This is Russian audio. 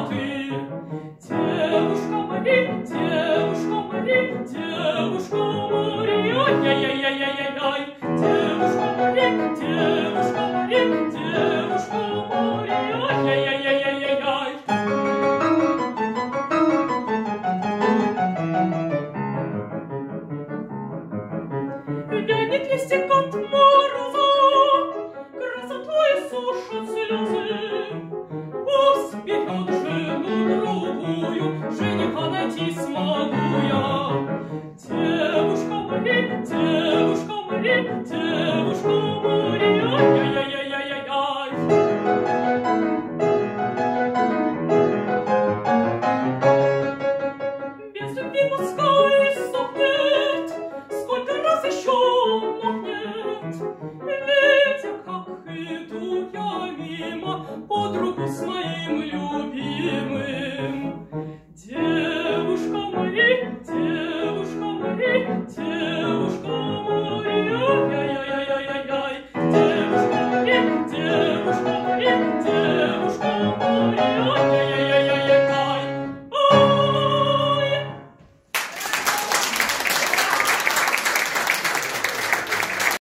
ты. Девушка Мари, девушка Мари, девушка Мари, ай-яй-яй-яй-яй-яй. Девушка Мари, девушка Мари, девушка Мари, ай-яй-яй-яй-яй-яй. Вянет листик от мороза, красотой сушат слезы. Пусть берет жену другую, жениха найти смогу я. Девушка Мари, девушка Мари, девушка Мари, ай-яй-яй-яй-яй-яй. Без любви пускай сохнет, сколько раз еще махнет. Видя, как иду я мимо, под руку с моим любимым.